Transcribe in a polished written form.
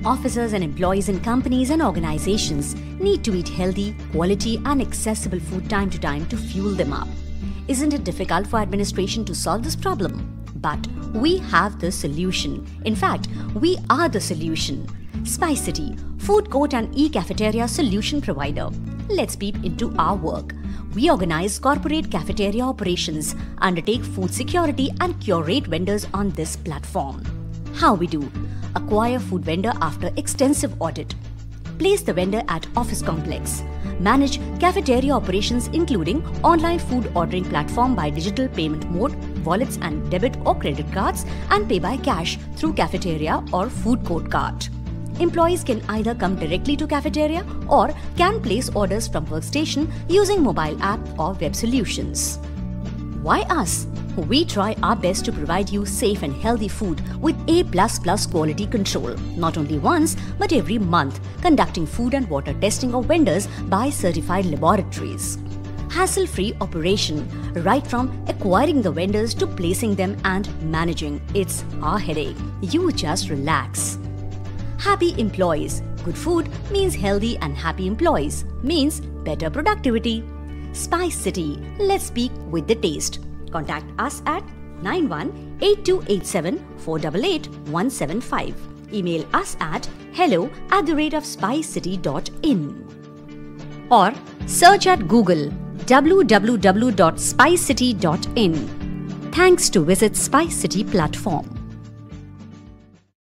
Officers and employees in companies and organizations need to eat healthy, quality and accessible food time to time to fuel them up. Isn't it difficult for administration to solve this problem? But we have the solution. In fact, we are the solution. Spice City, food court and e-cafeteria solution provider. Let's peep into our work. We organize corporate cafeteria operations, undertake food security and curate vendors on this platform. How we do? Acquire food vendor after extensive audit. Place the vendor at office complex. Manage cafeteria operations including online food ordering platform by digital payment mode, wallets and debit or credit cards, and pay by cash through cafeteria or food court card. Employees can either come directly to cafeteria or can place orders from workstation using mobile app or web solutions. Why us? We try our best to provide you safe and healthy food with A++ quality control, not only once but every month, conducting food and water testing of vendors by certified laboratories. Hassle-free operation, right from acquiring the vendors to placing them and managing. It's our headache. You just relax. Happy employees. Good food means healthy and happy employees, means better productivity. Spice City. Let's speak with the taste. Contact us at 918287 488 175. Email us at hello@spicecity.in or search at Google www.spicecity.in. Thanks to visit Spice City platform.